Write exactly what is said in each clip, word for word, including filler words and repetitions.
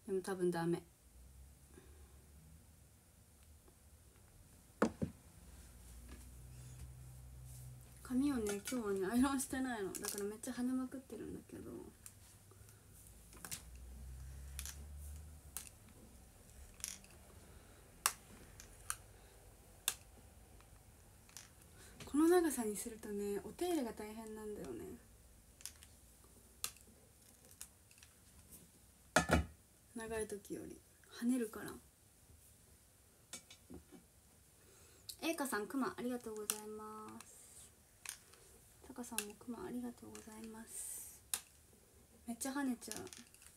でも多分ダメ。髪をね今日はねアイロンしてないのだからめっちゃ跳ねまくってるんだけど、この長さにするとねお手入れが大変なんだよね。長い時より跳ねるから。えいかさんくまありがとうございます。たかさんもくまありがとうございます。めっちゃ跳ねちゃう。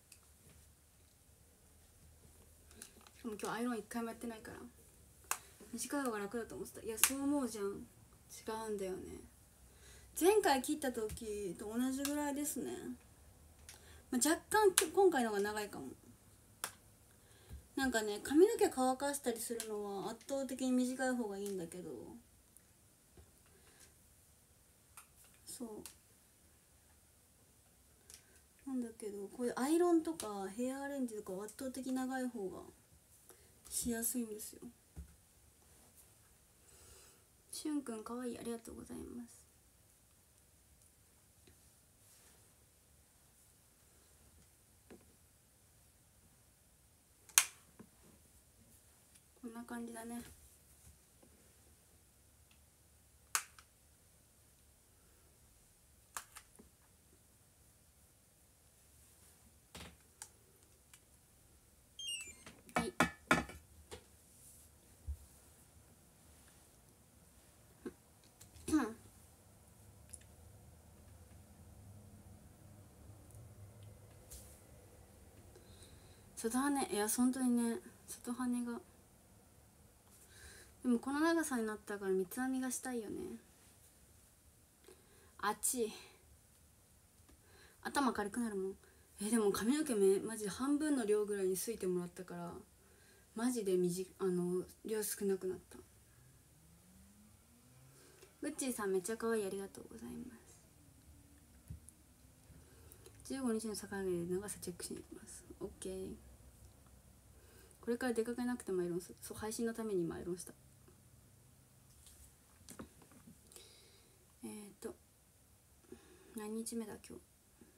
しかも今日アイロン一回もやってないから短い方が楽だと思ってた。いやそう思うじゃん。違うんだよね。前回切った時と同じぐらいですね、まあ、若干今回の方が長いかも。なんかね髪の毛乾かしたりするのは圧倒的に短い方がいいんだけど、そうなんだけどこういうアイロンとかヘアアレンジとかは圧倒的長い方がしやすいんですよ。しゅんくんかわいい、ありがとうございます。こんな感じだね。はい。外羽ね、いや本当にね外羽がでもこの長さになったから三つ編みがしたいよね。あっち頭軽くなるもん。えでも髪の毛めマジで半分の量ぐらいにすいてもらったからマジで短あの量少なくなった。グッチーさんめっちゃ可愛い、ありがとうございます。じゅうごにちの境目で長さチェックしに行きます。 OK。 これから出かけなくてもアイロンする。そう配信のために今アイロンした。えっ、ー、と何日目だ今日。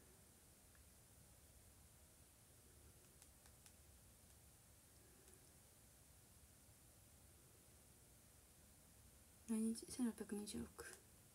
何日せんろっぴゃくにじゅうろく。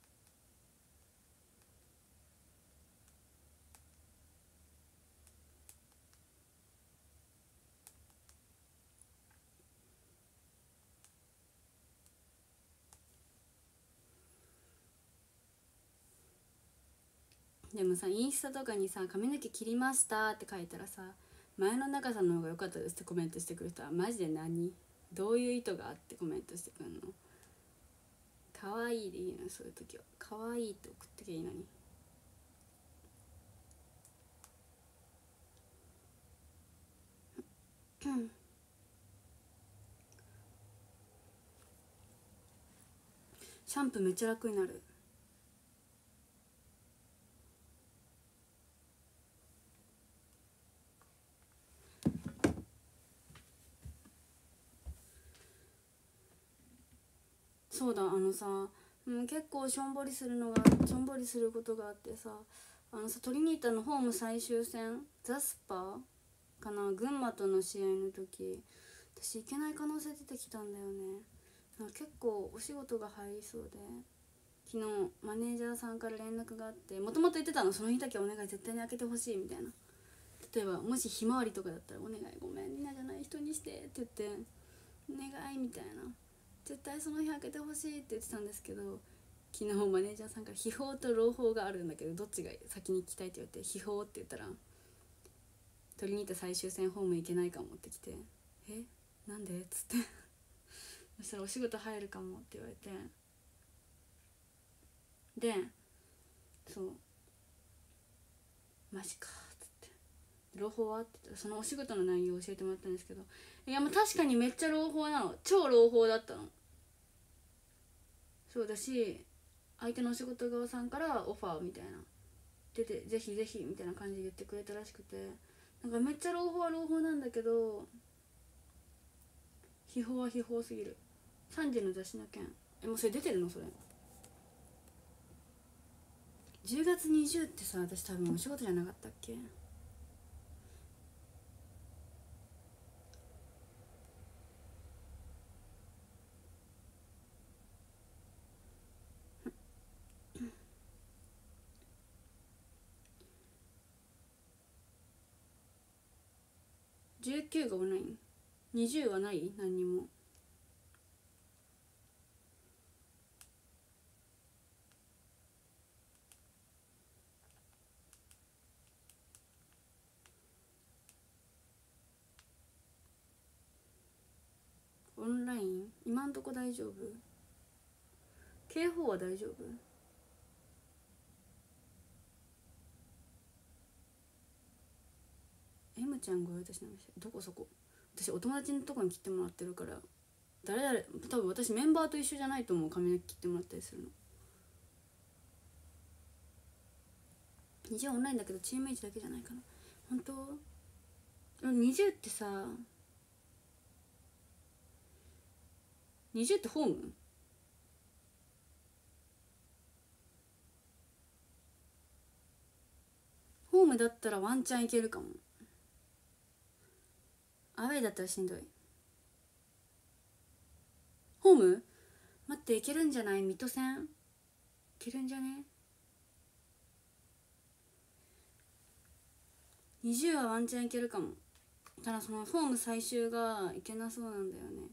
でもさインスタとかにさ髪の毛切りましたって書いたらさ前の長さの方が良かったですってコメントしてくる人はマジで何どういう意図があってコメントしてくるの。可愛いでいいの。そういう時は可愛いって送ってきゃいいのに。シャンプーめっちゃ楽になる。そうだあのさ、うん、結構しょんぼりするのがしょんぼりすることがあってさ、あのさトリニータのホーム最終戦ザスパかな群馬との試合の時私行けない可能性出てきたんだよね。結構お仕事が入りそうで昨日マネージャーさんから連絡があって、もともと言ってたのその日だけお願い絶対に開けてほしいみたいな。例えばもしひまわりとかだったらお願いごめんリナじゃない人にしてって言ってお願いみたいな絶対その日開けてほしいって言ってたんですけど、昨日マネージャーさんから秘宝と朗報があるんだけどどっちが先に聞きたいって言われて秘宝って言ったらトリニータ最終戦ホーム行けないかもってきてえなんでっつってそしたらお仕事入るかもって言われてでそうマジかっつって朗報はって言ったらそのお仕事の内容を教えてもらったんですけど、いやもう確かにめっちゃ朗報なの。超朗報だったの。そうだし相手のお仕事側さんからオファーみたいな出てぜひぜひみたいな感じで言ってくれたらしくて、なんかめっちゃ朗報は朗報なんだだけど秘宝は秘宝すぎる。さんじの雑誌の件、え、もうそれ出てるの？それじゅうがつにじゅうってさ、私多分お仕事じゃなかったっけ？じゅうくがオンライン、にじゅうはない？何にも。オンライン今んとこ大丈夫？警報は大丈夫？ M ちゃんご用意しなました。どこ？そこ私お友達のとこに切ってもらってるから、誰々多分私メンバーと一緒じゃないと思う。髪の毛切ってもらったりするの。にじゅうオンラインだけどチーム H だけじゃないかな。本当？にじゅうってさ、にじゅうってホーム？ホームだったらワンチャンいけるかも。アウェイだったらしんどい。ホーム待って、いけるんじゃない？水戸線いけるんじゃね？にじゅうはワンチャンいけるかも。ただそのホーム最終がいけなそうなんだよね。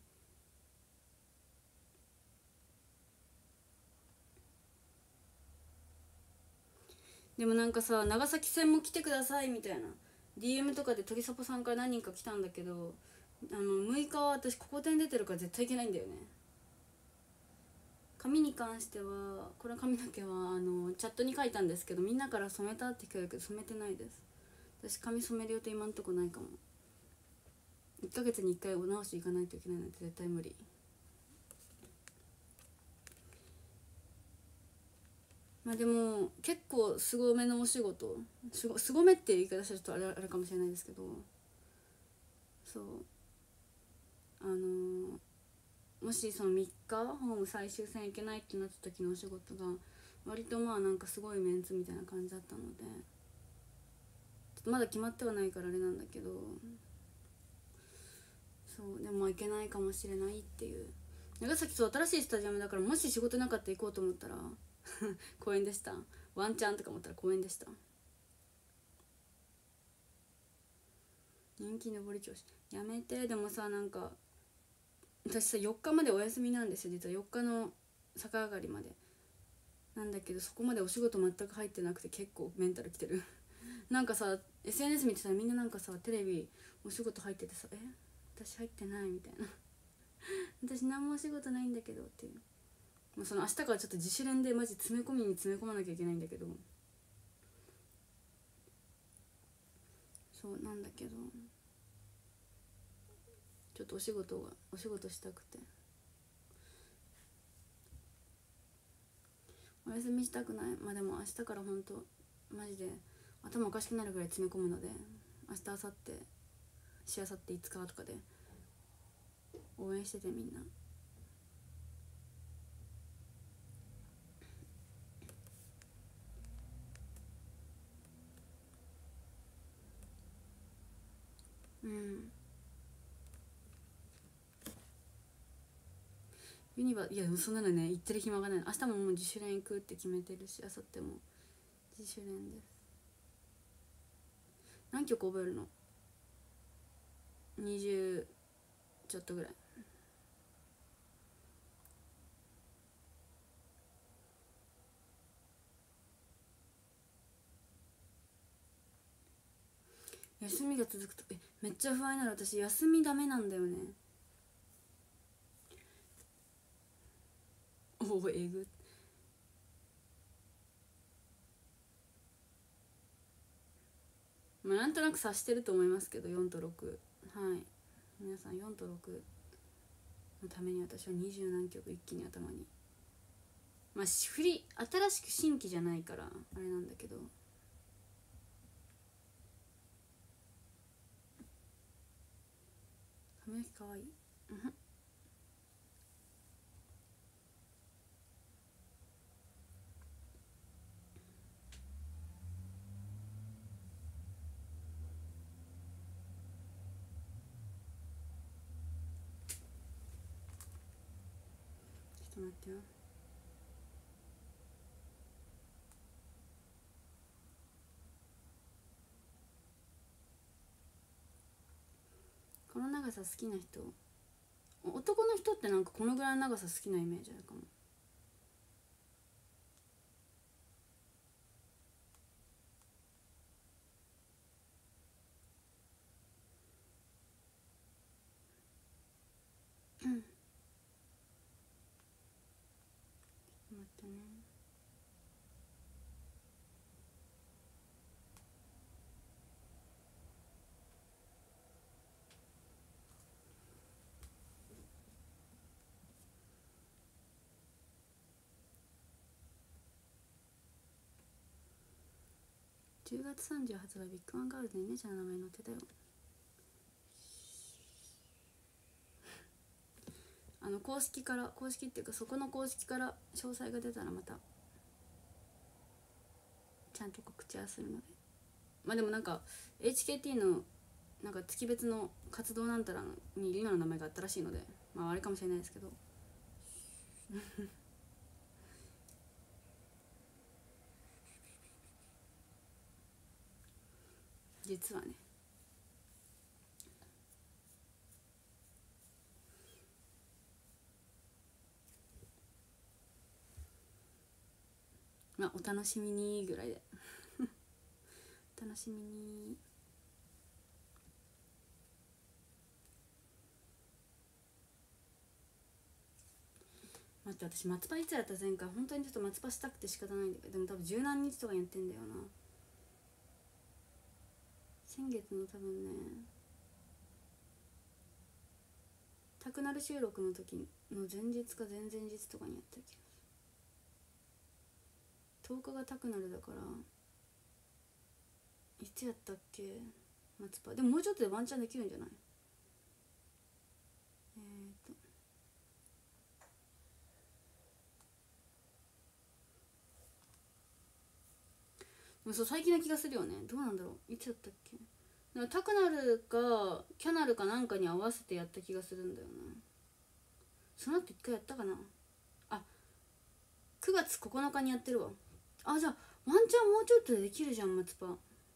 でもなんかさ、長崎線も来てくださいみたいな ディーエム とかで鳥サポさんから何人か来たんだけど、あのむいかは私ここ店出てるから絶対行けないんだよね。髪に関しては、これ髪の毛はあのチャットに書いたんですけど、みんなから染めたって聞かれるけど染めてないです。私髪染める予定今んとこないかも。いっかげつにいっかいお直し行かないといけないので絶対無理。まあでも結構すごめのお仕事、すごすごめっていう言い方したらちょっとあれあれかもしれないですけど、そうあのー、もしそのみっかホーム最終戦行けないってなった時のお仕事が割とまあなんかすごいメンツみたいな感じだったので、ちょっとまだ決まってはないからあれなんだけど、そうでも行けないかもしれないっていう。長崎そう新しいスタジアムだから、もし仕事なかったら行こうと思ったら公園でした。ワンチャンとか思ったら公園でした。人気上り調子やめて。でもさ、なんか私さよっかまでお休みなんですよ実は。よっかの逆上がりまでなんだけど、そこまでお仕事全く入ってなくて結構メンタルきてるなんかさ エスエヌエス 見てたらみんななんかさテレビお仕事入っててさ、え私入ってないみたいな私何もお仕事ないんだけどっていう。もうその明日からちょっと自主練でマジ詰め込みに詰め込まなきゃいけないんだけど、そうなんだけどちょっとお仕事がお仕事したくてお休みしたくない。まあでも明日からほんとマジで頭おかしくなるぐらい詰め込むので、明日明後日しあさっていつかとかで応援しててみんな。うん。ユニバいやそんなのね言ってる暇がない。明日ももう自主練行くって決めてるし、明後日も自主練です。何曲覚えるの？にじゅうちょっとぐらい。休みが続くとえめっちゃ不安になる。私休みダメなんだよね。おおえぐ。まあなんとなく察してると思いますけど、よんとろく、はい皆さんよんとろくのために私は二十何曲一気に頭に、まあ振り新しく新規じゃないからあれなんだけど、 髪の毛かわいい。うんふん。ちょっと待ってよ。この長さ好きな人、男の人ってなんかこのぐらいの長さ好きなイメージあるかも。うん。待ってね。じゅうがつさんじゅう発売ビッグワンガールズに姉ちゃんの名前載ってたよ。あの公式から公式っていうかそこの公式から詳細が出たらまたちゃんと告知はするので。まあでもなんか エイチケーティー のなんか月別の活動なんたらに今の名前があったらしいので、まああれかもしれないですけど実はね。まあお楽しみにぐらいでお楽しみに。待って、私松葉いつやった前回本当にちょっと松葉したくて仕方ないんだけど、でも多分十何日とかやってんだよな。先月の多分ねタクナル収録の時の前日か前々日とかにやった気がする。とおかがタクナルだからいつやったっけ松葉。でももうちょっとでワンチャンできるんじゃない。えーとでもそう最近な気がするよね。どうなんだろう、いつやったっけ。なんかタクナルかキャナルかなんかに合わせてやった気がするんだよな。その後一回やったかな。あ、くがつここのかにやってるわ。あ、じゃあワンチャンもうちょっとでできるじゃん松葉。も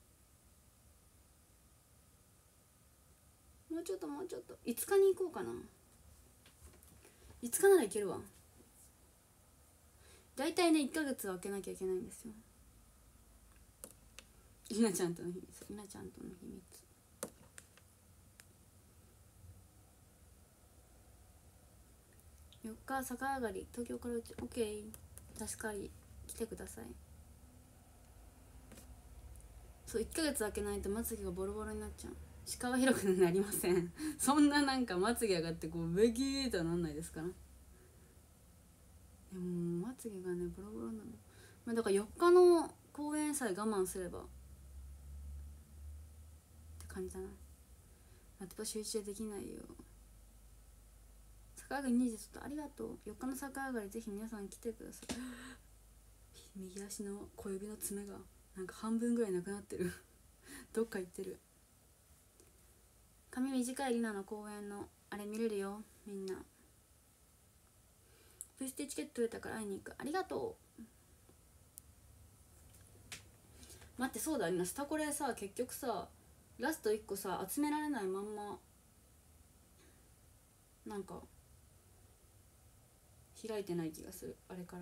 うちょっともうちょっといつかに行こうかな。いつかならいけるわ。だいたいねいっかげつは空けなきゃいけないんですよ。ひなちゃんとの秘密、ひなちゃんとの秘密。よっか逆上がり東京からうち OK。 確かに来てください。そういっかげつ空けないとまつげがボロボロになっちゃう。視界は広くなりませんそんななんかまつげ上がってこうベキーとはなんないですから。でもまつげがねボロボロなの、まあ、だからよっかの公演さえ我慢すればって感じだな。やっぱ集中できないよ。逆上がりにじゅうちょっとありがとう。よっかの逆上がりぜひ皆さん来てください右足の小指の爪がなんか半分ぐらいなくなってるどっか行ってる。髪短いリナの公演のあれ見れるよみんな。プステチケット取れたから会いに行く。ありがとう。待ってそうだリナスタコレさ結局さラストいっこさ集められないまんまなんか開いてない気がする。あれから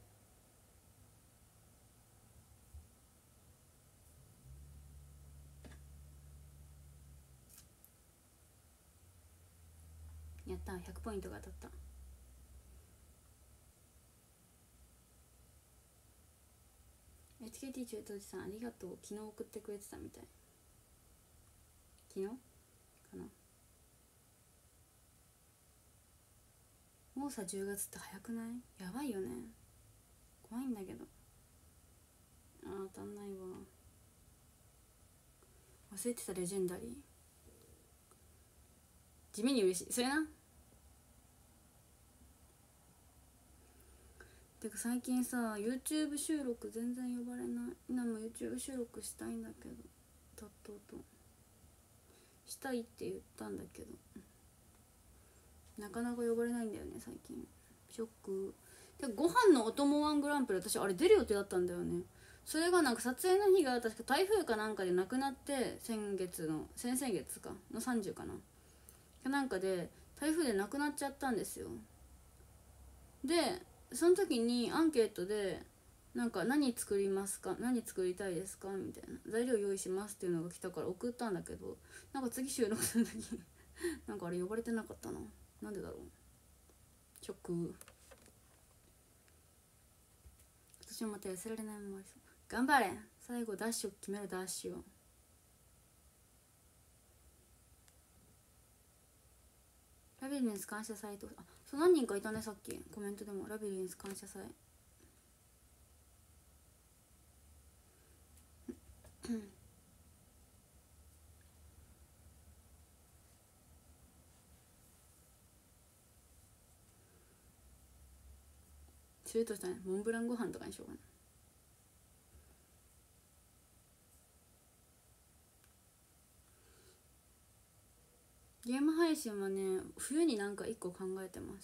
やった。ひゃくポイントが当たった。エイチケーティー 中当時さんありがとう。昨日送ってくれてたみたい。昨日かな。もうさじゅうがつって早くない？やばいよね。怖いんだけど。あー当たんないわ。忘れてたレジェンダリー。 地味に嬉しいそれな。てか最近さ YouTube 収録全然呼ばれない。今も YouTube 収録したいんだけどとっとうとしたいって言ったんだけどなかなか呼ばれないんだよね最近。ショックで。ご飯のお供ワングランプリ私あれ出る予定だったんだよね。それがなんか撮影の日が確か台風かなんかでなくなって先月の先々月かのさんじゅうかななんかで台風でなくなっちゃったんですよ。でその時にアンケートでなんか何作りますか何作りたいですかみたいな材料用意しますっていうのが来たから送ったんだけどなんか次収録する時になんかあれ呼ばれてなかったな。なんでだろう。ショック。私もまた痩せられないもんありそう。頑張れ最後ダッシュ決めるダッシュを。ラビリンス感謝祭とあそう何人かいたねさっきコメントでもラビリンス感謝祭するとしたらモンブランご飯とかにしようかな。ゲーム配信はね冬になんかいっこ考えてます。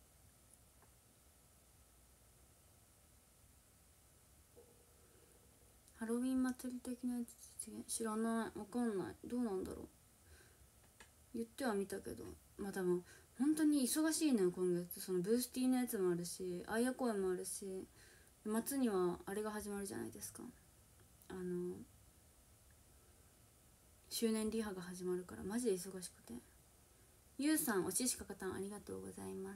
ハロウィン祭り的なやつ実現知らない。わかんない。どうなんだろう。言ってはみたけどまあ多分本当に忙しいのよ今月。そのブースティーのやつもあるしアイア公演もあるし末にはあれが始まるじゃないですか。あの周年リハが始まるからマジで忙しくて。ゆうさんおししかかたんありがとうございます。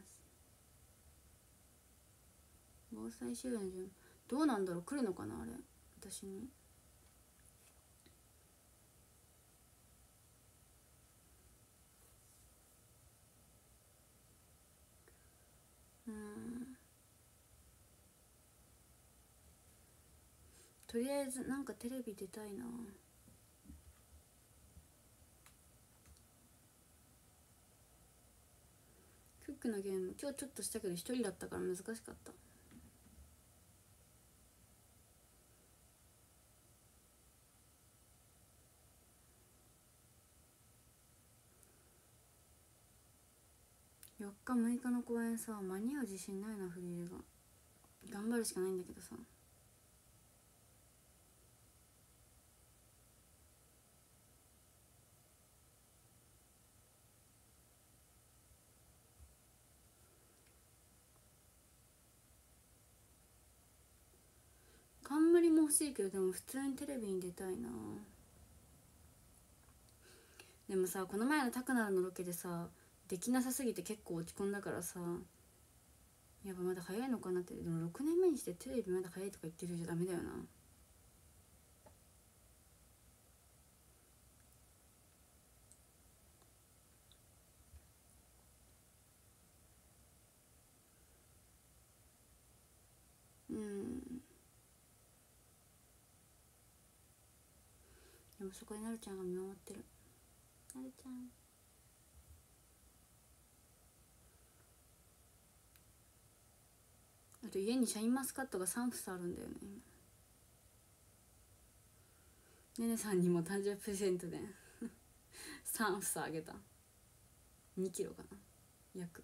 防災支援どうなんだろう来るのかなあれ私に。うんとりあえずなんかテレビ出たいな。クックのゲーム今日ちょっとしたけど一人だったから難しかった。よっかむいかの公演さ間に合う自信ないな。フリーレが頑張るしかないんだけどさ。冠も欲しいけどでも普通にテレビに出たいな。でもさこの前のタクナルのロケでさできなさすぎて結構落ち込んだからさやっぱまだ早いのかなって。でもろくねんめにしてテレビまだ早いとか言ってるじゃダメだよな。うんでもそこでなるちゃんが見守ってる。なるちゃんあと家にシャインマスカットがさん房あるんだよね。ねねさんにも誕生日プレゼントでさん房あげた。にキロかな約。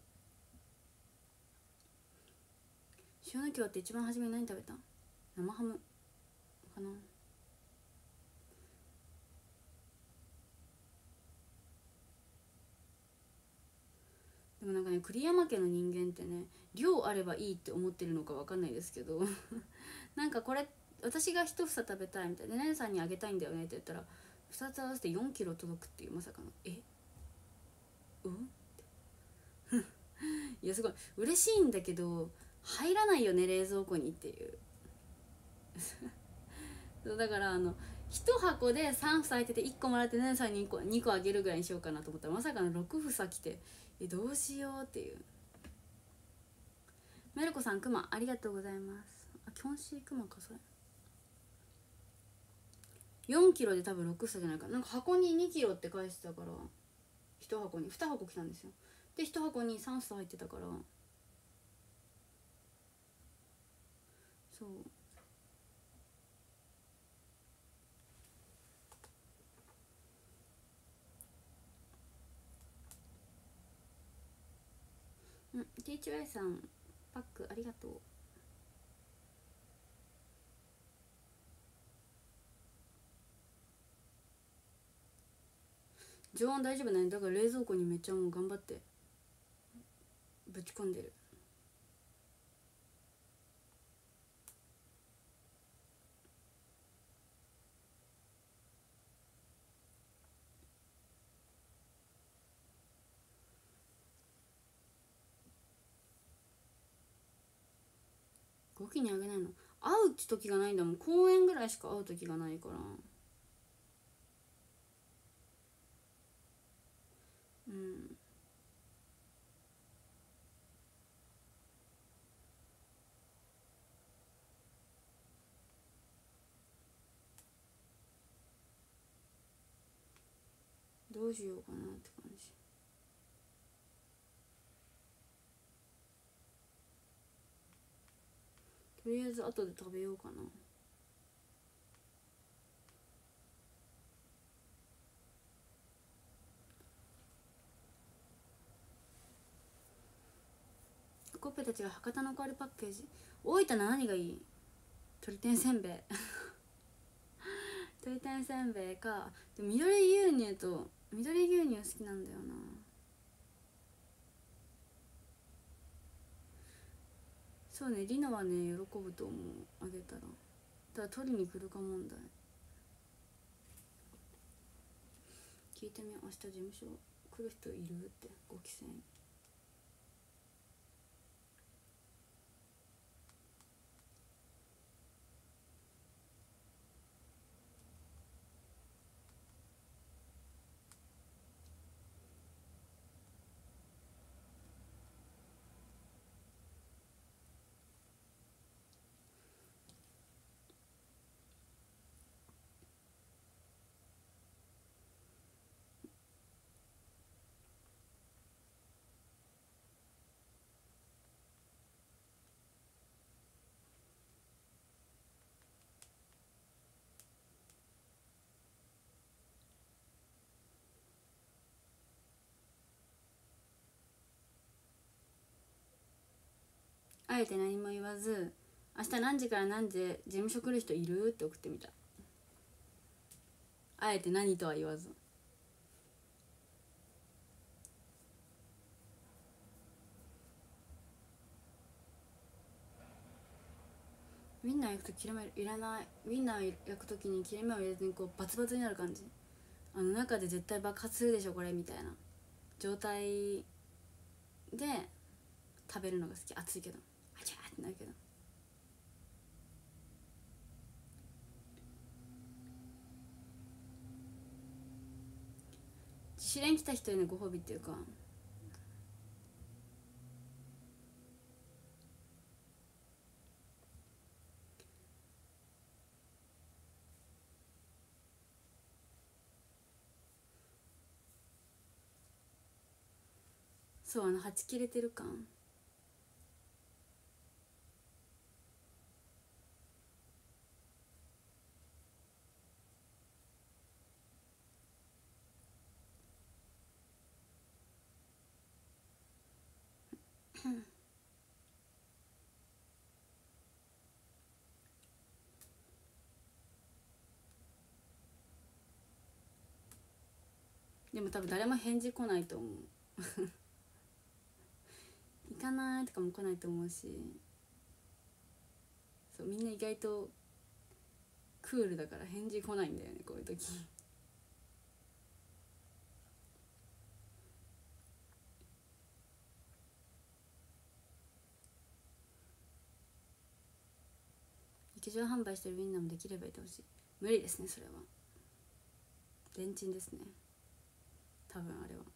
塩抜き終わって一番初めに何食べた。生ハムかな。でもなんかね栗山家の人間ってね量あればいいって思ってるのか分かんないですけどなんかこれ私が一房食べたいみたいなねねさんにあげたいんだよねって言ったらふたつ合わせてよんキロ届くっていうまさかのえうんいやすごい嬉しいんだけど入らないよね冷蔵庫にっていうだからあのいち箱でさん房入ってていっこもらってねねさんににこにこあげるぐらいにしようかなと思ったらまさかのろく房来てえどうしようっていう。メルコさんクマありがとうございます。あキョンシークマかそれよんキロで多分ろく房じゃないかな。なんか箱ににキロって返してたからいち箱にに箱来たんですよ。でいち箱にさん房入ってたから、そううん。 ティーエイチワイ さんパックありがとう。常温大丈夫ない。だから冷蔵庫にめっちゃもう頑張ってぶち込んでる。ごきにあげないの。会う時がないんだもん。公園ぐらいしか会う時がないから。うん。どうしようかなって感じ。とりあえず後で食べようかな。コッペたちが博多の香りパッケージ。大分の何がいい？鶏天せんべい鶏天せんべいか。でも緑牛乳と緑牛乳好きなんだよな。そうね、リナはね喜ぶと思う。あげたら。ただ取りに来るか問題。聞いてみよう。明日事務所来る人いるってご期せん。あえて何も言わず、明日何時から何時で事務所来る人いるって送ってみた。あえて何とは言わず。ウインナー焼くと切れ目いらない。ウインナー焼くときに切れ目を入れずにこうバツバツになる感じ。あの中で絶対爆発するでしょこれみたいな状態で食べるのが好き。熱いけどあちゃーってなるけど。試練来た人へのご褒美っていうか、そう、あのはち切れてる感。でも多分誰も返事来ないと思う行かないとかも来ないと思うし、そうみんな意外とクールだから返事来ないんだよねこういう時劇場販売してるウインナーもできればいてほしい。無理ですねそれは。レンチンですね多分あれは。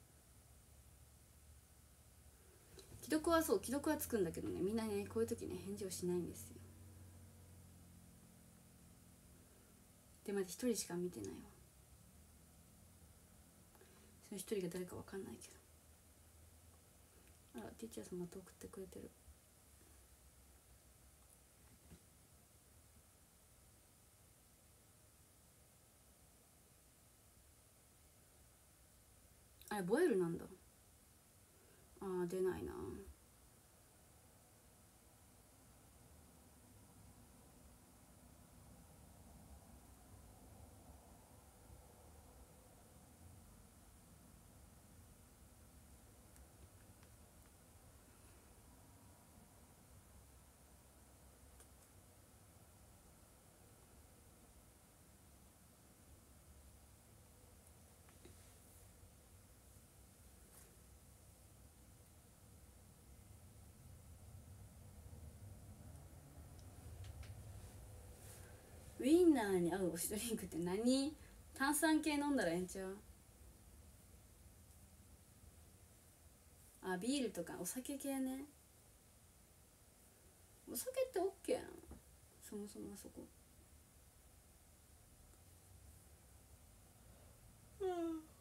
既読はそう既読はつくんだけどね、みんなねこういう時ね返事をしないんですよ。でまだ一人しか見てないわ。 一人が誰かわかんないけど。あら、ティーチャーさんまた送ってくれてる。あれボイルなんだ。あー出ないな。ウインナーに合う推しドリンクって何？炭酸系飲んだらええんちゃう？あ、ビールとかお酒系ね。お酒って OK なの？そもそもあそこ。うん。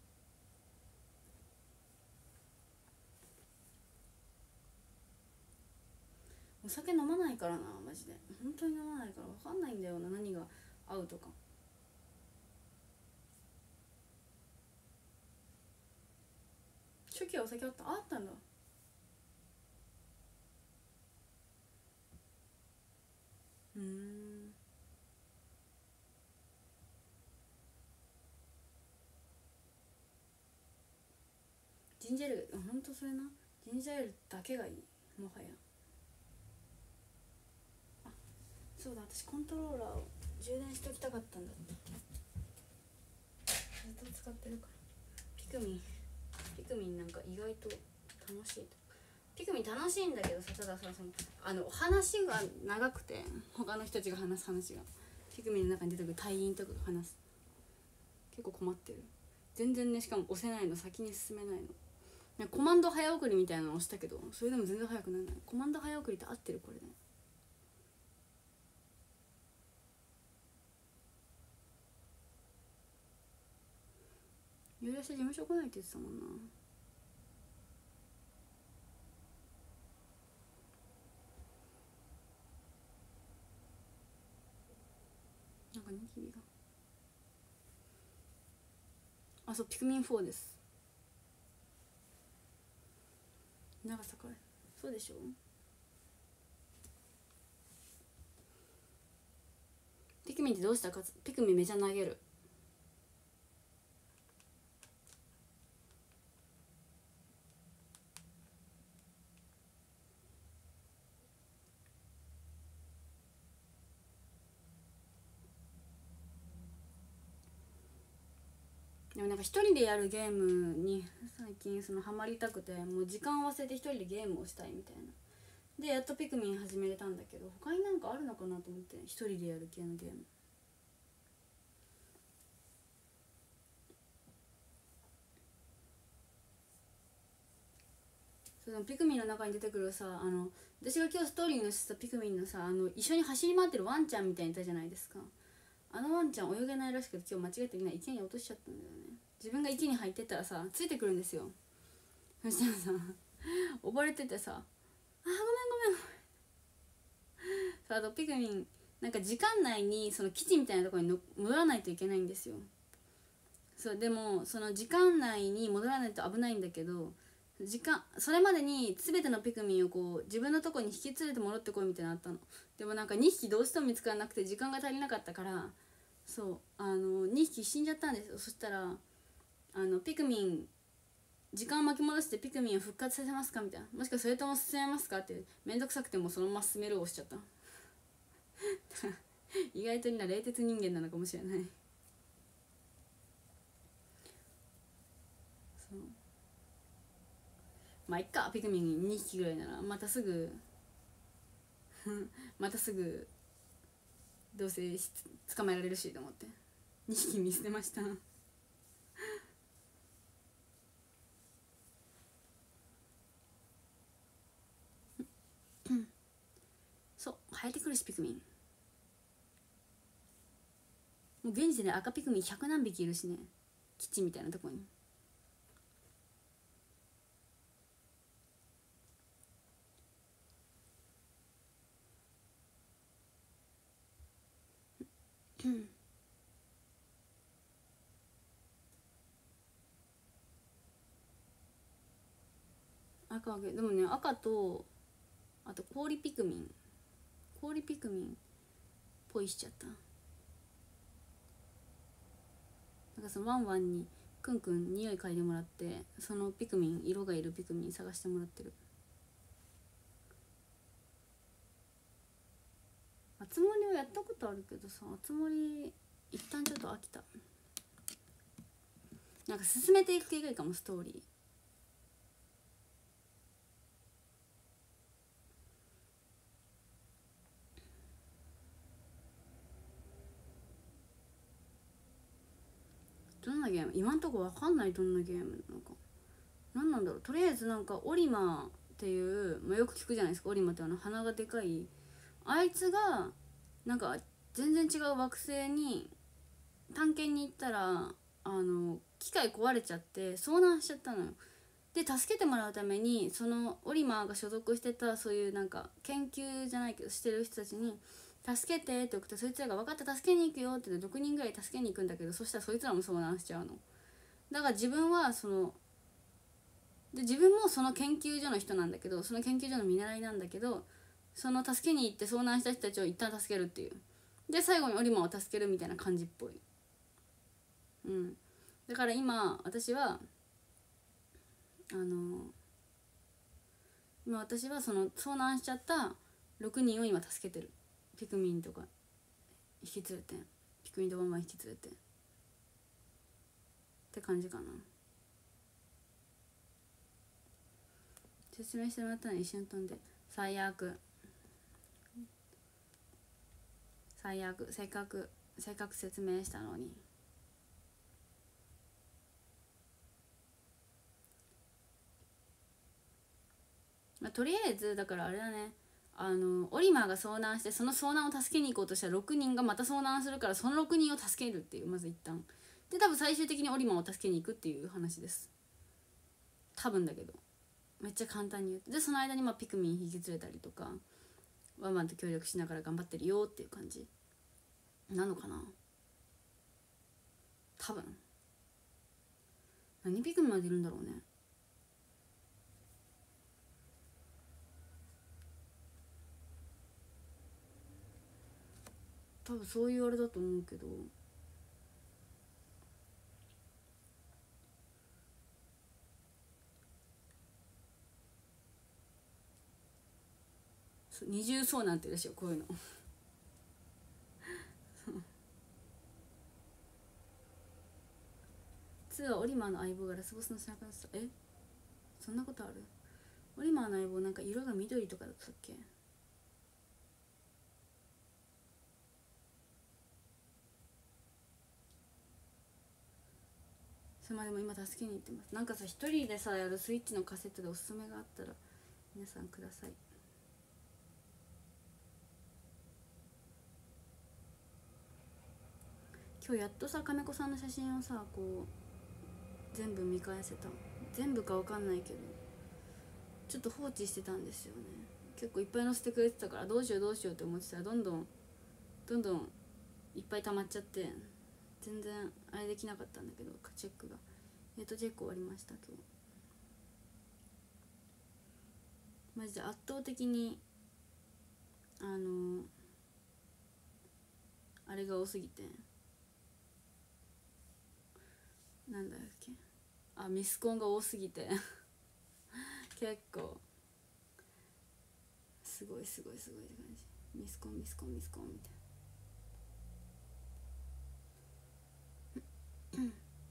お酒飲まないからな、マジで。本当に飲まないから分かんないんだよな、何が合うとか。初期はお酒あった？あったんだ。うーん。ジンジャーエール、ほんとそれな。ジンジャーエールだけがいい、もはや。あ、そうだ、私コントローラーを充電しときたかったんだって。ずっと使ってるから。ピクミンピクミンなんか意外と楽しい。ピクミン楽しいんだけどさ、たださ、そのあの話が長くて、他の人たちが話す話がピクミンの中に出てくる隊員とかが話す。結構困ってる。全然ね、しかも押せないの、先に進めないの。なんかコマンド早送りみたいなの押したけど、それでも全然早くならない。コマンド早送りって合ってる？これで、ね、夕飯事務所来ないって言ってたもんな。なんかニキビが。あ、そう、ピクミンフォーです。長さかい。そうでしょ。ピクミンってどうしたか。ピクミンめちゃ投げる。でもなんか一人でやるゲームに最近そのハマりたくて、もう時間を忘れて一人でゲームをしたいみたいな。でやっとピクミン始めれたんだけど、他になんかあるのかなと思って、一人でやる系のゲーム。そのピクミンの中に出てくるさ、あの私が今日ストーリーのしたピクミンのさ、あの一緒に走り回ってるワンちゃんみたいにいたじゃないですか。あのワンちゃん泳げないらしくて、今日間違えてみんな池に落としちゃったんだよね。自分が池に入ってったらさ、ついてくるんですよ。そしたらさ、溺れててさ、あーごめんごめんごめん。さあ、あとピクミンなんか時間内にその基地みたいなところにの戻らないといけないんですよ。そうでもその時間内に戻らないと危ないんだけど、時間それまでに全てのピクミンをこう自分のとこに引き連れて戻ってこいみたいなのあったの。でもなんかにひきどうしても見つからなくて時間が足りなかったから、そうあのにひき死んじゃったんですよ。そしたらあのピクミン時間を巻き戻してピクミンを復活させますかみたいな、もしくはそれとも進めますかって、めんどくさくてもそのまま進めるを押しちゃった意外とみんな冷徹人間なのかもしれない。そうまあいっか、ピクミンにひきぐらいならまたすぐまたすぐどうせ捕まえられるしと思ってにひき見捨てましたそう生えてくるしピクミン、もう現時点で赤ピクミンひゃく何匹いるしね、基地みたいなところに。 赤あげでもね、赤とあと氷ピクミン氷ピクミンポイしちゃった。なんかそのワンワンにくんくん匂い嗅いでもらって、そのピクミン、色がいるピクミン探してもらってる。あつ森をやったことあるけどさ、あつ森一旦ちょっと飽きた。なんか進めていく系がいいかも、ストーリー。どんなゲーム、今んとこわかんない。どんなゲームなのか、何なんだろう。とりあえずなんかオリマーっていう、まあ、よく聞くじゃないですか。オリマーってあの鼻がでかいあいつがなんか全然違う惑星に探検に行ったら、あの機械壊れちゃって遭難しちゃったのよ。で助けてもらうために、そのオリマーが所属してたそういうなんか研究じゃないけどしてる人たちに助けてって送って、そいつらが分かった助けに行くよって言ってろくにんぐらい助けに行くんだけど、そしたらそいつらも遭難しちゃうの。だから自分はそので自分もその研究所の人なんだけど、その研究所の見習いなんだけど、その助けに行って遭難した人たちを一旦助けるっていう、で最後にオリマーを助けるみたいな感じっぽい。うんだから今私はあの今私はその遭難しちゃったろくにんを今助けてる。ピクミンとか引き連れて、ピクミンとママ引き連れてって感じかな。説明してもらったのに一瞬飛んで、最悪最悪。せっかくせっかく説明したのに。まあ、とりあえずだからあれだね、あのオリマーが遭難して、その遭難を助けに行こうとしたらろくにんがまた遭難するから、そのろくにんを助けるっていう、まず一旦で、多分最終的にオリマーを助けに行くっていう話です、多分だけど。めっちゃ簡単に言うと、でその間にまあピクミン引き連れたりとか、ワンワンと協力しながら頑張ってるよっていう感じなのかな、多分。何ピクミンまでいるんだろうね。多分そういうあれだと思うけど、二重遭難って言うでしょ、こういうのツーはオリマーの相棒がラスボスの背中にさ、えそんなことある？オリマーの相棒なんか色が緑とかだったっけ？それまでも今助けに行ってます。なんかさ、一人でさやるスイッチのカセットでおすすめがあったら皆さんください。今日やっとさ、金子さんの写真をさこう全部見返せた。全部かわかんないけどちょっと放置してたんですよね。結構いっぱい載せてくれてたから、どうしようどうしようって思ってたら、どんどんどんどんいっぱい溜まっちゃって、全然あれできなかったんだけど、チェックがやっとチェック終わりました。今日マジで圧倒的にあのあれが多すぎて、なんだっけ、あミスコンが多すぎて結構すごいすごいすごいって感じ。ミスコンミスコンミスコンみたいな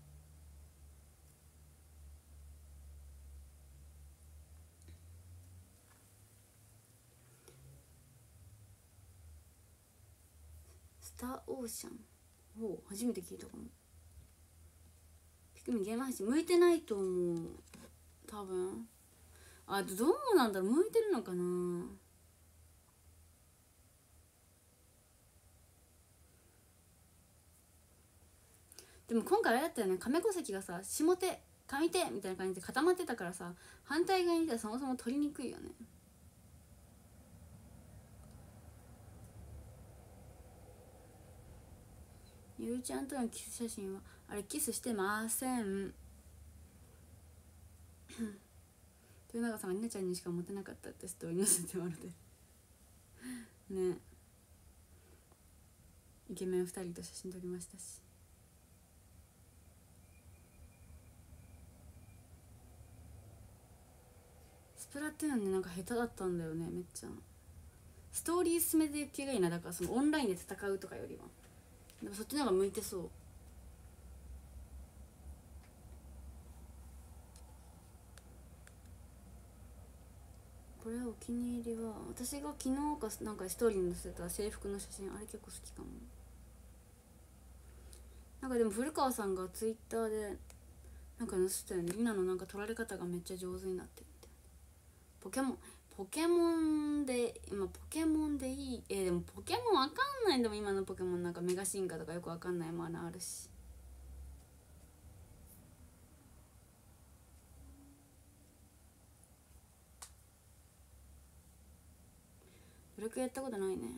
スターオーシャン、お初めて聞いたかも。ピクミンゲーム配信向いてないと思う、多分。あどうなんだろう、向いてるのかな。でも今回あれだったよね、亀戸関がさ下手上手みたいな感じで固まってたからさ、反対側にいたらそもそも取りにくいよね。 ゆうちゃんとのキス写真はあれキスしてません豊永さんがりなちゃんにしかモテなかったってストーリー載せてもらってね。イケメンふたりと写真撮りましたし、スプラトゥーンねなんか下手だったんだよねめっちゃ。ストーリー進めていく系がいいな。だからそのオンラインで戦うとかよりはでもそっちの方が向いてそう。これはお気に入りは私が昨日かなんかストーリーに載せた制服の写真、あれ結構好きかも。なんかでも古川さんがツイッターでなんか載せたよね。リナのなんか撮られ方がめっちゃ上手になってるみたいな。ポケモンポケモンで今ポケモンでいいえー、でもポケモンわかんないんだもん今のポケモン。なんかメガ進化とかよくわかんないものあるし。ブロックやったことないね。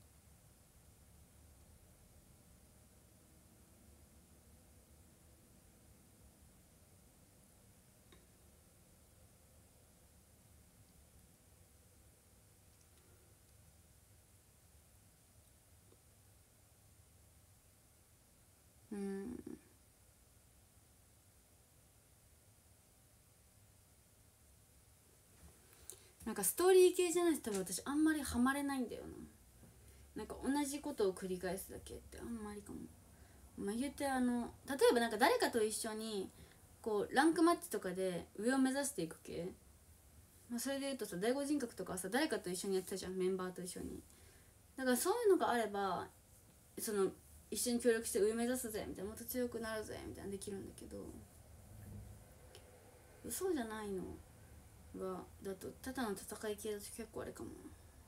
うん。なんかストーリー系じゃないと多分私あんまりハマれないんだよな。なんか同じことを繰り返すだけってあんまりかも。まあ言うてあの例えばなんか誰かと一緒にこうランクマッチとかで上を目指していく系、まあ、それで言うとさ第五人格とかさ誰かと一緒にやってたじゃん、メンバーと一緒に。だからそういうのがあればその一緒に協力して上目指すぜみたいな、もっと強くなるぜみたいなできるんだけど、そうじゃないのがだとただの戦い系だと結構あれかもな。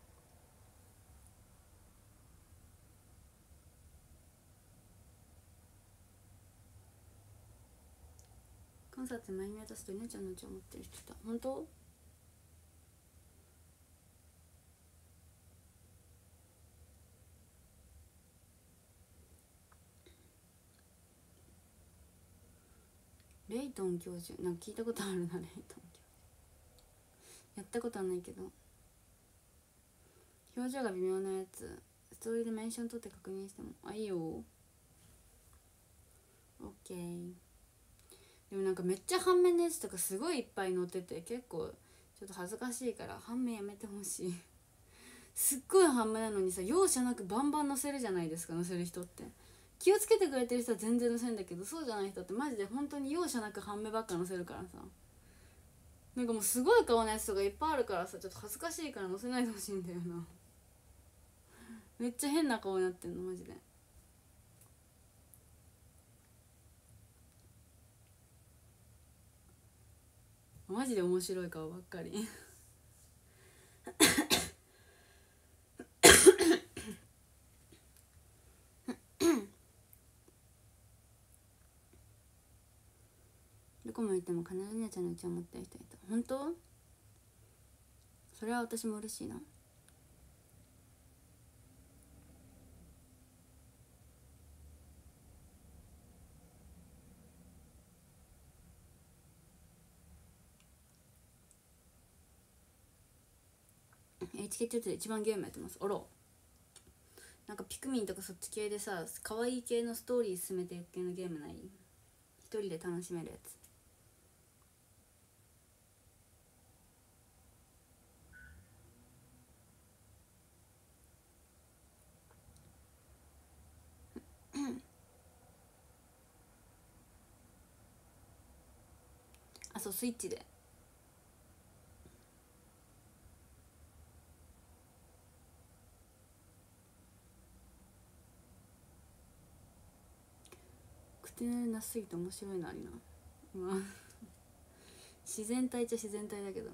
関西って前見渡すと姉ちゃんのうちを持ってる人いた。本当？レイトン教授なんか聞いたことあるな。レイトン教授やったことはないけど、表情が微妙なやつストーリーでメンション取って確認してもあいいよ。オッケー。でもなんかめっちゃ半面のやつとかすごいいっぱい載ってて結構ちょっと恥ずかしいから半面やめてほしいすっごい半面なのにさ容赦なくバンバン載せるじゃないですか。載せる人って気をつけてくれてる人は全然載せるんだけど、そうじゃない人ってマジで本当に容赦なく半目ばっか載せるからさ、なんかもうすごい顔のやつとかいっぱいあるからさちょっと恥ずかしいから載せないでほしいんだよな。めっちゃ変な顔になってんのマジで。マジで面白い顔ばっかりどこも行っても必ず姉ちゃんのうちを持ってる人いた。本当？それは私も嬉しいな。エイチケー って一番ゲームやってます。あらなんかピクミンとかそっち系でさ可愛い系のストーリー進めていく系のゲームない？一人で楽しめるやつ。あそうスイッチで。くてなすぎて面白いのありな今自然体っちゃ自然体だけど。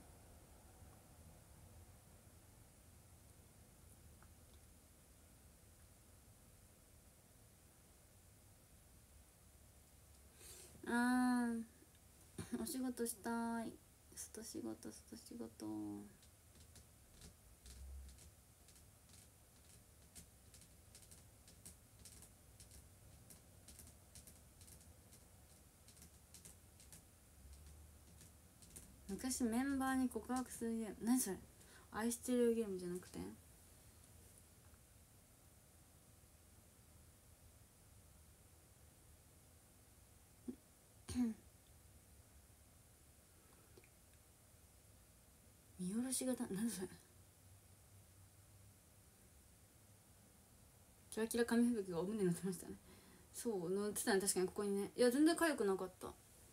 あーお仕事したい。外仕事外仕事。 昔メンバーに告白するゲーム、何それ、愛してるゲームじゃなくて見下ろし型、何それ、キラキラ紙吹雪がお胸乗ってましたね。そう乗ってたね、確かにここにね。いや全然痒くなかった。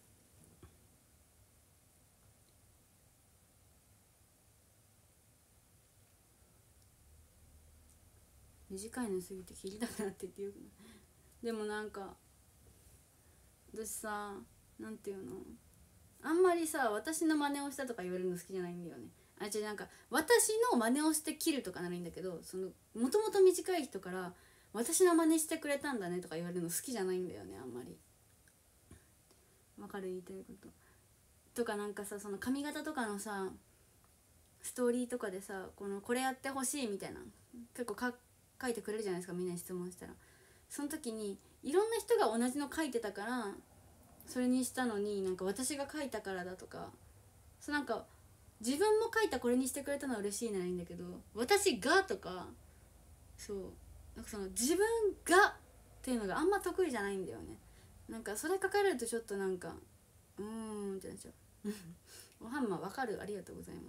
短いのすぎて切りたくなってっていうでもなんか私さ、なんていうの、あんまりさ私の真似をしたとか言われるの好きじゃないんだよね。あ、違う、なんか私の真似をして切るとかならいいんだけど、そのもともと短い人から私の真似してくれたんだねとか言われるの好きじゃないんだよね、あんまり。わかる、言いたいこととか。なんかさ、その髪型とかのさストーリーとかでさ、このこれやってほしいみたいな結構か書いてくれるじゃないですか、みんなに質問したら。その時にいろんな人が同じの書いてたからそれにしたのに、なんか私が書いたからだとか、そうなんか自分も書いたこれにしてくれたのは嬉しいならいいんだけど、私がとか、そうなんかその自分がっていうのがあんま得意じゃないんだよね。なんかそれ書かれるとちょっとなんかうーんってなっちゃうおハンマーわかる、ありがとうござい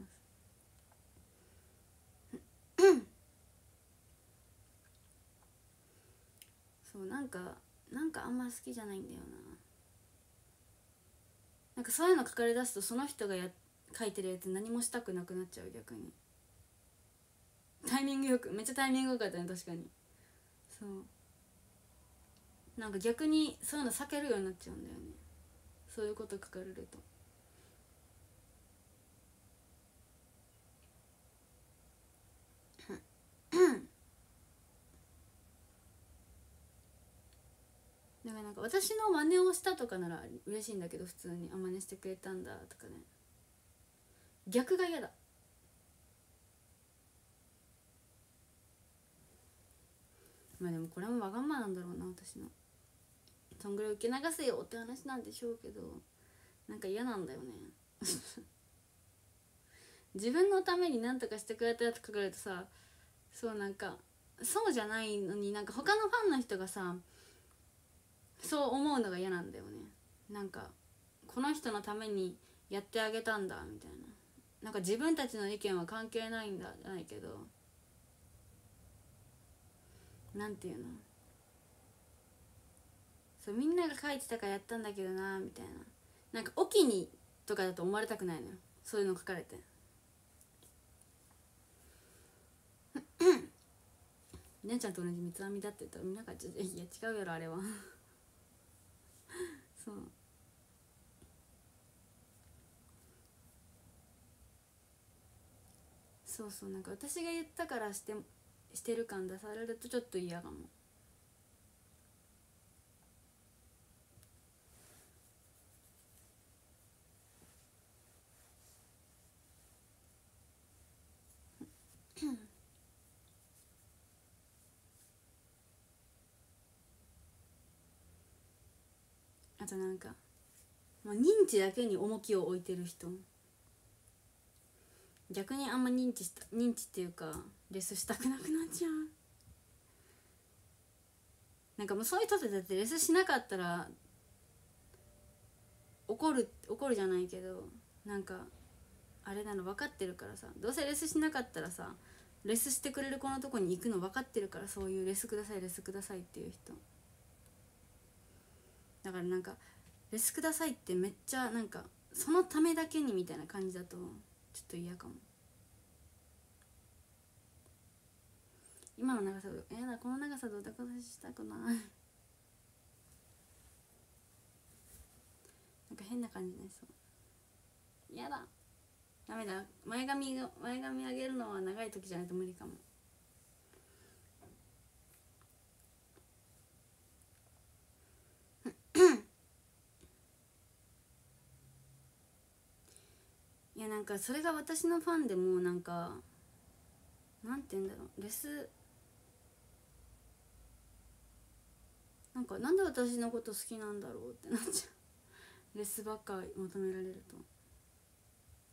ますそうなんかなんかあんま好きじゃないんだよな。なんかそういうの書かれ出すとその人がや書いてるやつ何もしたくなくなっちゃう、逆に。タイミングよく、めっちゃタイミングよかったね、確かに。そうなんか逆にそういうの避けるようになっちゃうんだよね、そういうこと書かれると。だからなんか私の真似をしたとかなら嬉しいんだけど、普通にあ、真似してくれたんだとかね。逆が嫌だ。まあでもこれもわがままなんだろうな、私の。そんぐらい受け流せよって話なんでしょうけど、なんか嫌なんだよね自分のために何とかしてくれたやつ書かれるとさ、そうなんかそうじゃないのに、なんか他のファンの人がさそう思うのが嫌なんだよね。なんかこの人のためにやってあげたんだみたいな、なんか自分たちの意見は関係ないんだじゃないけど、なんていうの、そうみんなが書いてたからやったんだけどなみたいな、なんかお気にとかだと思われたくないのよ、そういうの書かれて姉ちゃんと同じ三つ編みだって言ったらみんながちょっといや違うやろあれはそうそうそう、なんか私が言ったからしてしてる感出されるとちょっと嫌かも。あとなんか、まあ、認知だけに重きを置いてる人、逆にあんま認知した認知っていうかレスしたくなくなっちゃう。なんかもうそういう人ってだってレスしなかったら怒る怒るじゃないけど、なんかあれなの分かってるからさ、どうせレスしなかったらさレスしてくれる子のとこに行くの分かってるから、そういうレスくださいレスくださいっていう人だから、なんかレスくださいってめっちゃなんかそのためだけにみたいな感じだとちょっと嫌かも。今の長さやだ、この長さでお高出ししたくないなんか変な感じになりそう。やだ、ダメだ、前髪が前髪上げるのは長い時じゃないと無理かもいやなんかそれが私のファンでもなんかなんて言うんだろう、レスなんかなんで私のこと好きなんだろうってなっちゃうレスばっか求められると。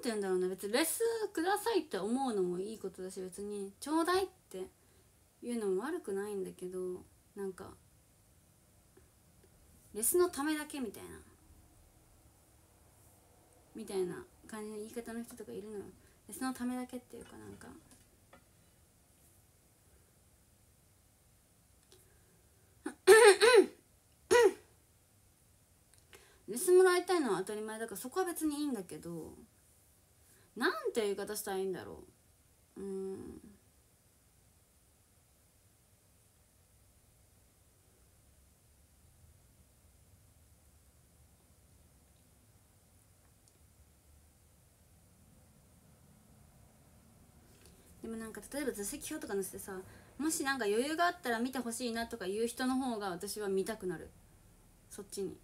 て言うんだろうな、別にレスくださいって思うのもいいことだし、別にちょうだいっていうのも悪くないんだけど、なんかレスのためだけみたいなみたいな感じの言い方の人とかいるのよ。レスのためだけっていうか、なんかレスもらいたいのは当たり前だから、そこは別にいいんだけど、なんて言い方したらいいんだろう。うーんでもなんか例えば座席表とか載せてさ、もしなんか余裕があったら見てほしいなとか言う人の方が私は見たくなる。そっちに。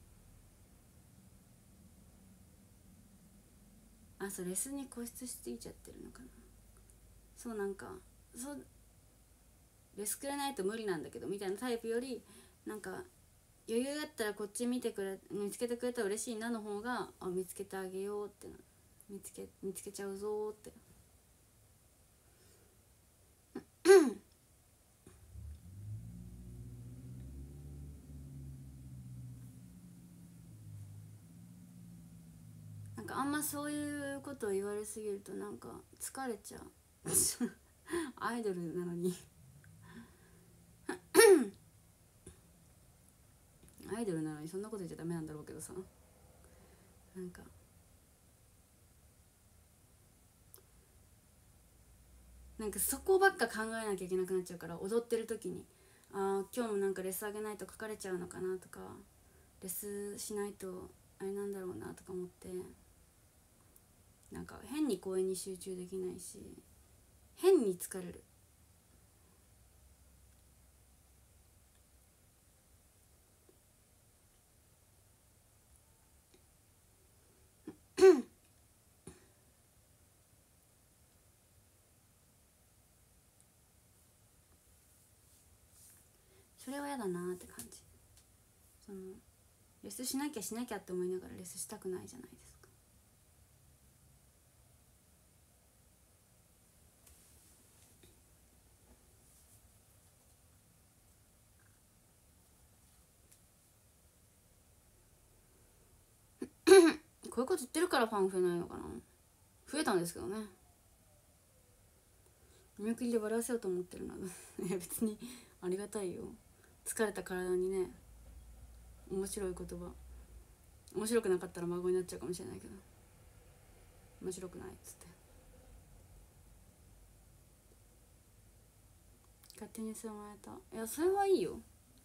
あ、そうレスに固執しすぎちゃってるのかな。そうなんかそうレスくれないと無理なんだけどみたいなタイプより、なんか余裕だったらこっち見てくれ見つけてくれたら嬉しいなの方が、あ見つけてあげようってな、見つけ見つけちゃうぞってなんかあんまそういうことを言われすぎるとなんか疲れちゃうアイドルなのにアイドルなのにそんなこと言っちゃダメなんだろうけどさ、なんかなんかそこばっか考えなきゃいけなくなっちゃうから、踊ってる時にあ今日もなんかレス上げないと書かれちゃうのかなとか、レスしないとあれなんだろうなとか思って、なんか変に公演に集中できないし、変に疲れる。それは嫌だなって感じ。そのレスしなきゃしなきゃって思いながらレスしたくないじゃないですか。こういうこと言ってるからファン増えないのかな。増えたんですけどね。見送りで笑わせようと思ってるのいや別にありがたいよ。疲れた体にね、面白い言葉、面白くなかったら孫になっちゃうかもしれないけど、面白くないっつって勝手にしてもらえた。いやそれはいいよ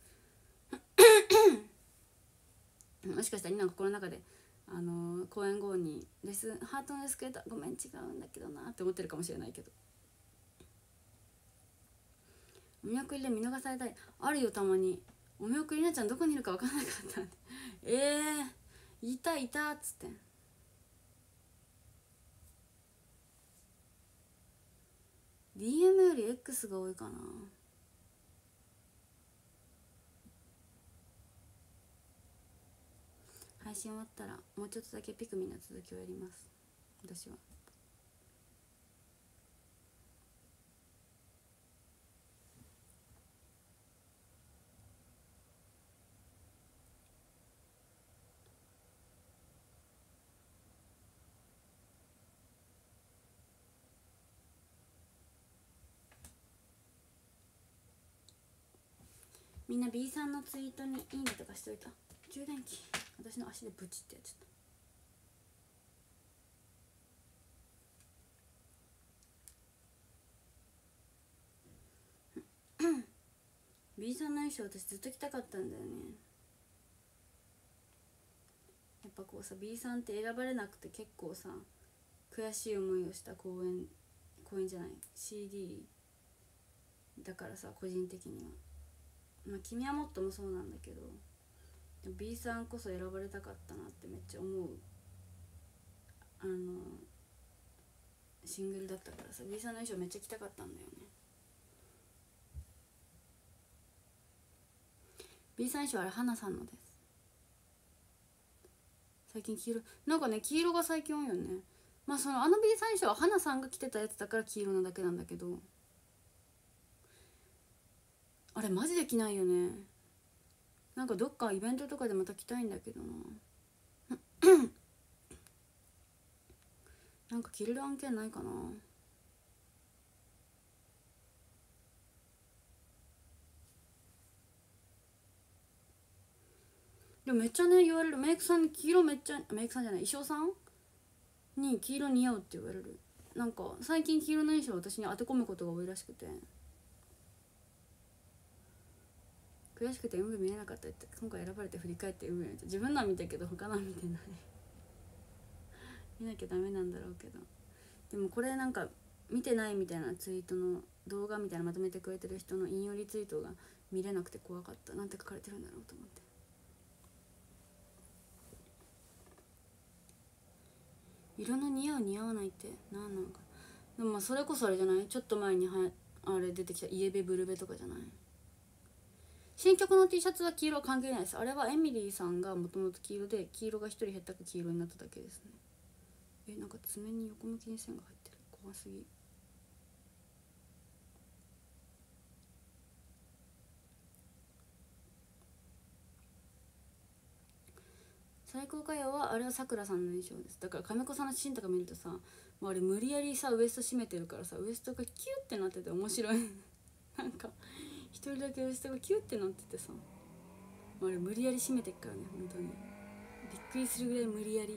もしかしたらなんかこの中であのー、公演後にレスハートのレスくれた、ごめん違うんだけどなって思ってるかもしれないけど、お見送りで見逃されたりあるよたまに。お見送りなちゃんどこにいるか分からなかったえー、いたいたっつって、 ディーエム より X が多いかな。配信終わったらもうちょっとだけピクミンの続きをやります私は。みんな B さんのツイートにいいねとかしといた。充電器私の足でブチってやっちゃった B さんの衣装私ずっと着たかったんだよね。やっぱこうさ B さんって選ばれなくて結構さ悔しい思いをした公演公演じゃない シーディー だからさ、個人的にはまあ君はもっともそうなんだけど、でも B さんこそ選ばれたかったなってめっちゃ思うあのシングルだったからさ、 B さんの衣装めっちゃ着たかったんだよね。 B さん衣装あれ花さんのです。最近黄色なんかね、黄色が最近多いよね。 まあそのあの B 最初は花さんが着てたやつだから黄色なだけなんだけど、あれマジで着ないよね。なんかどっかイベントとかでまた着たいんだけどななんか着れる案件ないかな。でもめっちゃね言われる、メイクさんに黄色めっちゃ、メイクさんじゃない衣装さんに黄色似合うって言われる。なんか最近黄色の衣装を私に当て込むことが多いらしくて、悔しくて エムブイ 見れなかったって、今回選ばれて振り返って エムブイ 見て、自分のは見たけど他のは見てない見なきゃダメなんだろうけど、でもこれなんか見てないみたいなツイートの動画みたいなまとめてくれてる人の引用リツイートが見れなくて怖かった。なんて書かれてるんだろうと思って。色の似合う似合わないって何なのか。でもまあそれこそあれじゃない、ちょっと前にはあれ出てきたイエベブルベとかじゃない。新曲の T シャツは黄色は関係ないです。あれはエミリーさんがもともと黄色で、黄色が一人減ったか黄色になっただけですね。え、なんか爪に横向きに線が入ってる、怖すぎ。最高歌謡はあれはさくらさんの衣装です。だから亀子さんの写真とか見るとさ、もうあれ無理やりさウエスト締めてるからさ、ウエストがキュッてなってて面白いなんか一人だけウエストがキュッてなっててさ、あれ無理やり締めてっからね、本当にびっくりするぐらい無理やり。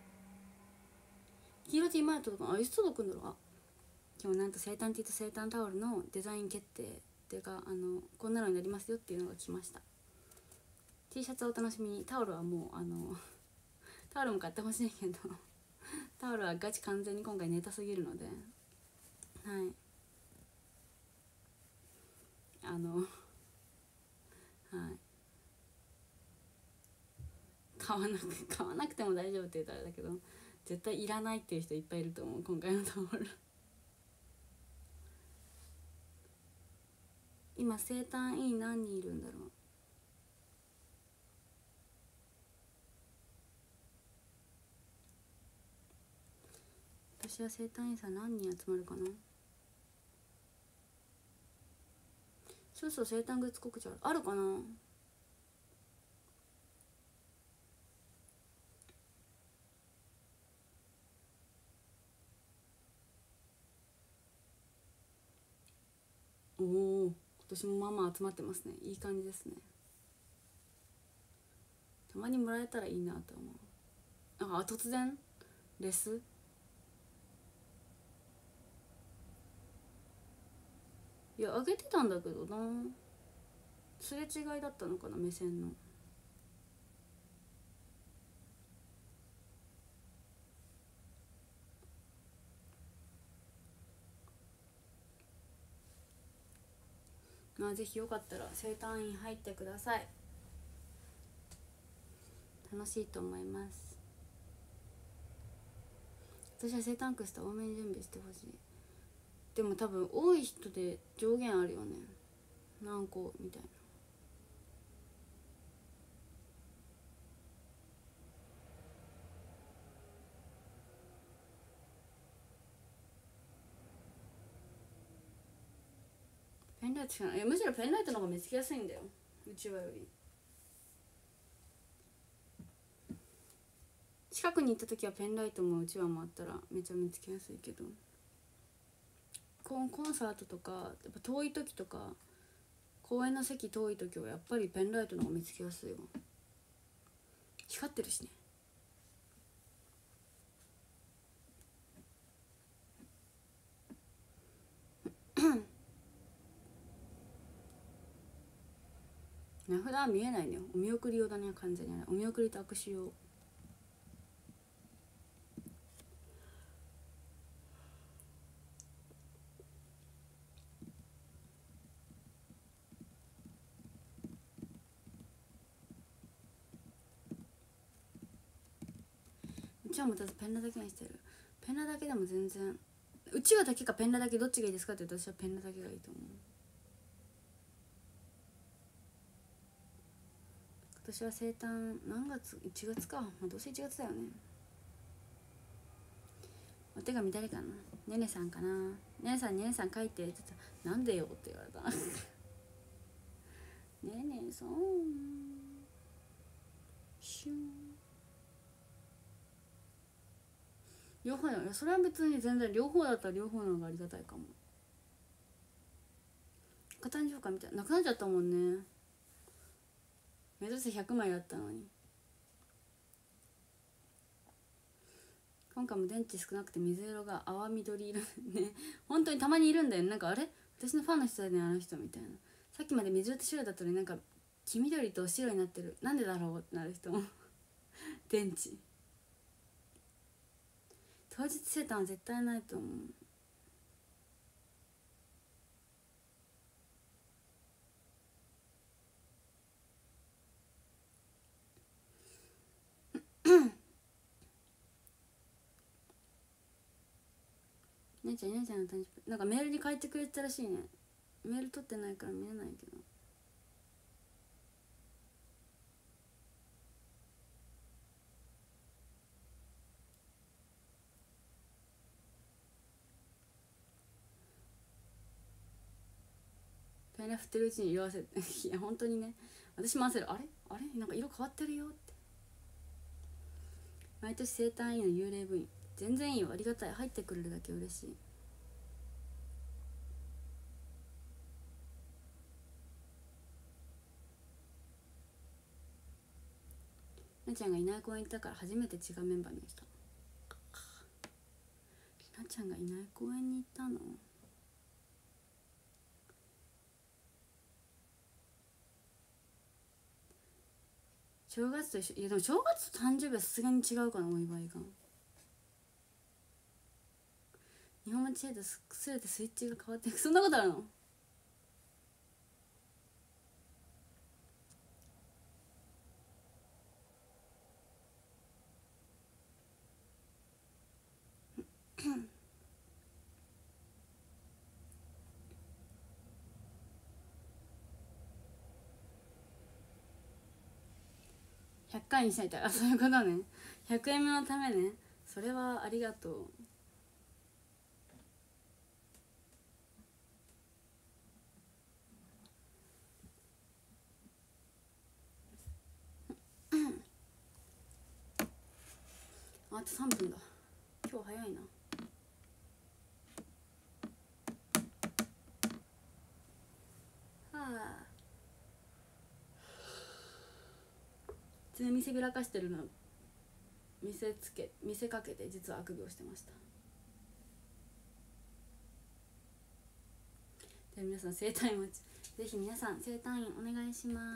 黄色 T マートとかあいつ届くんだろう。あ、今日なんと生誕 T と生誕タオルのデザイン決定っていうか、あのこんなのになりますよっていうのが来ました。 T シャツはお楽しみに。タオルはもうあのタオルも買ってほしいけどタオルはガチ完全に今回ネタすぎるので、はい、あのはい買わなく買わなくても大丈夫って言ったらあれだけど、絶対いらないっていう人いっぱいいると思う今回のタオル今生誕委員何人いるんだろう。私は生誕委員さん何人集まるかな。そうそう、生誕グッズ告知あるあるかな。おお、今年もまあまあ集まってますね。いい感じですね。たまにもらえたらいいなと思う。あ、突然レス、いやあげてたんだけどな、すれ違いだったのかな、目線の。まあぜひよかったら生誕院入ってください。楽しいと思います。私は生誕クスと多めに準備してほしい。でも多分多い人で上限あるよね、何個みたいな。ペンライトしかない。いやむしろペンライトの方が見つけやすいんだよ、うちわより。近くに行った時はペンライトもうちわもあったらめちゃ見つけやすいけど、コンコンサートとかやっぱ遠い時とか公園の席遠い時はやっぱりペンライトの方が見つけやすいよ。光ってるしね名札は見えないね。お見送り用だね、完全に。お見送りと握手用。うちはもたずペンラだけにしてる。ペンラだけでも全然、うちわだけかペンラだけどっちがいいですかって言うと私はペンラだけがいいと思う。今年は生誕何月、いちがつか、まあ、どうせいちがつだよね。 お手紙誰かな、ねねさんかな。ねねさん、ねねさん書いてって言ったら、なんでよって言われた。ねねさんシュン両方よ。それは別に全然両方だったら両方の方がありがたいかも。赤誕生会みたいななくなっちゃったもんね。目指せひゃくまいだったのに。今回も電池少なくて水色が淡緑色ね。本当にたまにいるんだよね。なんかあれ私のファンの人だねあの人みたいな。さっきまで水色と白だったのになんか黄緑と白になってる、なんでだろうってなる人も電池当日生誕は絶対ないと思う。姉ちゃん姉ちゃんの誕生日なんかメールに書いてくれてたらしいね。メール取ってないから見えないけど。ペンラ振ってるうちに色あせていや本当にね、私も焦る。あれあれなんか色変わってるよって。毎年生誕医の幽霊部員全然いいよ、ありがたい。入ってくれるだけ嬉しい。なちゃんがいない公園行ったから初めて違うメンバーに来た。なちゃんがいない公園に行ったの。正月と一緒。いやでも正月と誕生日はさすがに違うかな、お祝いが。日本語知恵とすべてスイッチが変わっていく。そんなことあるの。ひゃっかいにしないと。あ、そういうことね。ひゃくえんめのためね。それはありがとう。あとさんぷんだ。今日早いな。はあ。普通に見せびらかしてるの見せつけ見せかけて実はあくびをしてました。で皆さん生誕院待ち、ぜひ皆さん生誕院お願いします。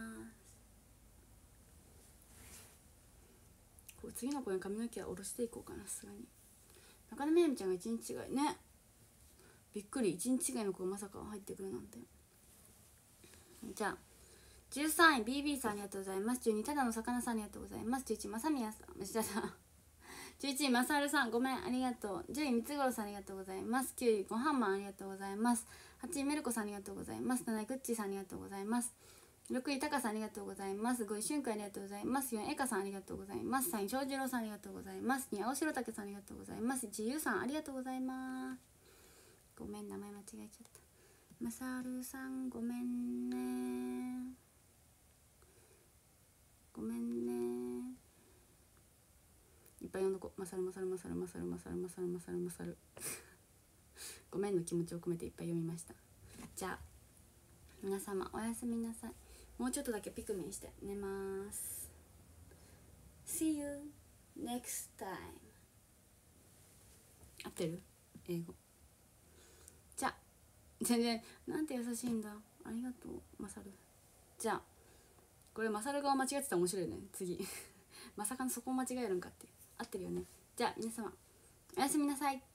こう次の公演髪の毛は下ろしていこうかな。さすがに中根めいみちゃんがいちにち違いね。びっくり、いちにち違いの子がまさか入ってくるなんて。じゃあじゅうさんい ビービー さんありがとうございます。じゅうにただの魚さんありがとうございます。じゅういちまさみやさん、吉田さんじゅういちいまさるさんごめんありがとう。じゅういみつごろさんありがとうございます。きゅういごはんマンありがとうございます。はちいメルコさんありがとうございます。なないぐっちーさんありがとうございます。ろくいたかさんありがとうございます。ごいしゅんくんありがとうございます。よんえかさんありがとうございます。さんいしょうじろうさんありがとうございます。に青白竹さんありがとうございます。じゆうさんありがとうございます。ごめん名前間違えちゃった。まさるさんごめんねごめんね。いっぱい読んどこ。まさるまさるまさるまさるまさるまさるまさるまさるごめんの気持ちを込めていっぱい読みました。じゃあ皆様おやすみなさい。もうちょっとだけピクミンして寝ます。 See you next time。 合ってる英語。じゃあ全然なんて優しいんだ。ありがとうマサル。じゃあこれマサル側間違ってたら面白いね次まさかのそこを間違えるんかって。合ってるよね。じゃあ皆様おやすみなさい。